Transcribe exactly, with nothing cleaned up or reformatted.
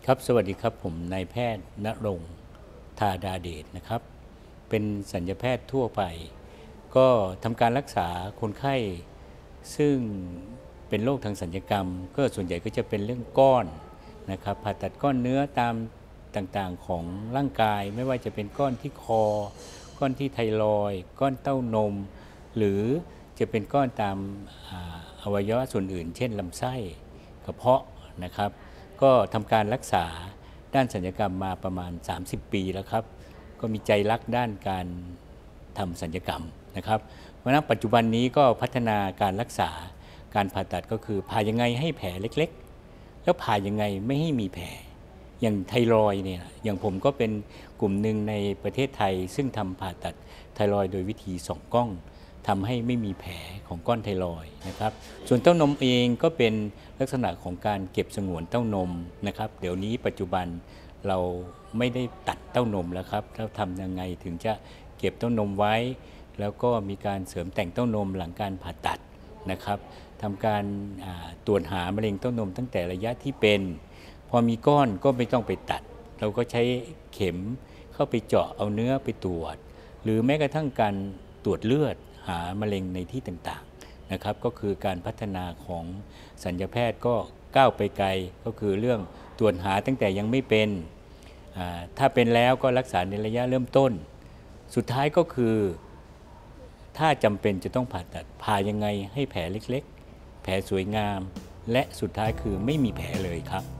ครับสวัสดีครับผมนายแพทย์ณรงค์ธาดาเดชนะครับเป็นศัลยแพทย์ทั่วไปก็ทำการรักษาคนไข้ซึ่งเป็นโรคทางศัลยกรรมก็ส่วนใหญ่ก็จะเป็นเรื่องก้อนนะครับผ่าตัดก้อนเนื้อตามต่างๆของร่างกายไม่ว่าจะเป็นก้อนที่คอก้อนที่ไทรอยด์ก้อนเต้านมหรือจะเป็นก้อนตามอวัยวะส่วนอื่นเช่นลำไส้กระเพาะนะครับก็ทำการรักษาด้านศัลยกรรมมาประมาณสามสิบปีแล้วครับก็มีใจรักด้านการทำศัลยกรรมนะครับเพราะฉะนั้นปัจจุบันนี้ก็พัฒนาการรักษาการผ่าตัดก็คือผ่ายังไงให้แผลเล็กๆแล้วผ่ายังไงไม่ให้มีแผลอย่างไทรอยด์เนี่ยอย่างผมก็เป็นกลุ่มหนึ่งในประเทศไทยซึ่งทำผ่าตัดไทรอยด์โดยวิธีส่องกล้องทำให้ไม่มีแผลของก้อนไทรอยด์นะครับส่วนเต้านมเองก็เป็นลักษณะของการเก็บสงวนเต้านมนะครับเดี๋ยวนี้ปัจจุบันเราไม่ได้ตัดเต้านมแล้วครับแล้วทำยังไงถึงจะเก็บเต้านมไว้แล้วก็มีการเสริมแต่งเต้านมหลังการผ่าตัดนะครับทำการตรวจหามะเร็งเต้านมตั้งแต่ระยะที่เป็นพอมีก้อนก็ไม่ต้องไปตัดเราก็ใช้เข็มเข้าไปเจาะเอาเนื้อไปตรวจหรือแม้กระทั่งการตรวจเลือดหามะเร็งในที่ต่างๆนะครับก็คือการพัฒนาของศัลยแพทย์ก็ก้าวไปไกลก็คือเรื่องตรวจหาตั้งแต่ยังไม่เป็นถ้าเป็นแล้วก็รักษาในระยะเริ่มต้นสุดท้ายก็คือถ้าจำเป็นจะต้องผ่าตัดผ่ายังไงให้แผลเล็กๆแผลสวยงามและสุดท้ายคือไม่มีแผลเลยครับ